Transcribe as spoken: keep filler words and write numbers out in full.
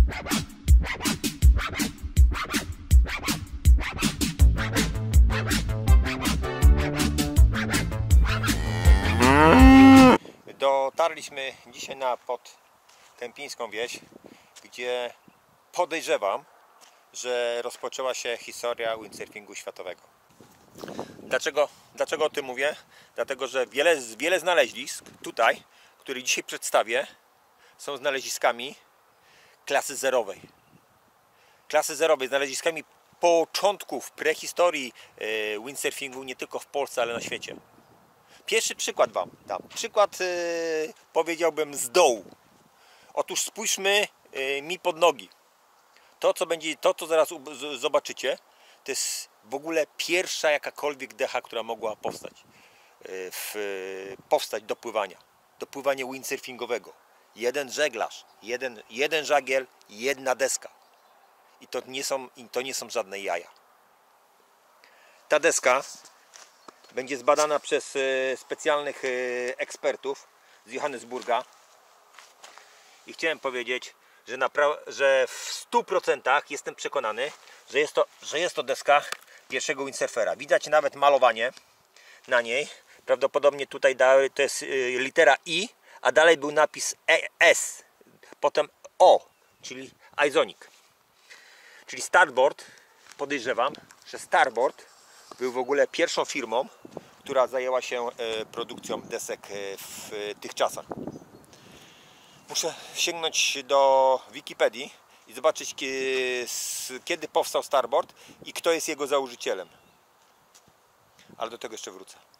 Dotarliśmy dzisiaj na Podkępińską wieś, gdzie podejrzewam, że rozpoczęła się historia windsurfingu światowego. Dlaczego, dlaczego o tym mówię? Dlatego, że wiele, wiele znalezisk tutaj, które dzisiaj przedstawię, są znaleziskami klasy zerowej. Klasy zerowej, znaleziskami początków prehistorii windsurfingu nie tylko w Polsce, ale na świecie. Pierwszy przykład Wam dam. Przykład yy, powiedziałbym z dołu. Otóż spójrzmy yy, mi pod nogi. To co, będzie, to, co zaraz z, zobaczycie, to jest w ogóle pierwsza jakakolwiek decha, która mogła powstać. Yy, w, yy, powstać do pływania. Do pływania windsurfingowego. Jeden żeglarz, jeden, jeden żagiel, jedna deska. I to nie są, i to nie są żadne jaja. Ta deska będzie zbadana przez specjalnych ekspertów z Johannesburga i chciałem powiedzieć, że, że w stu procentach jestem przekonany, że jest, to, że jest to deska pierwszego windsurfera. Widać nawet malowanie na niej. Prawdopodobnie tutaj to jest litera I, a dalej był napis S, potem O, czyli Izonic. Czyli Starboard, podejrzewam, że Starboard był w ogóle pierwszą firmą, która zajęła się produkcją desek w tych czasach. Muszę sięgnąć do Wikipedii i zobaczyć, kiedy powstał Starboard i kto jest jego założycielem. Ale do tego jeszcze wrócę.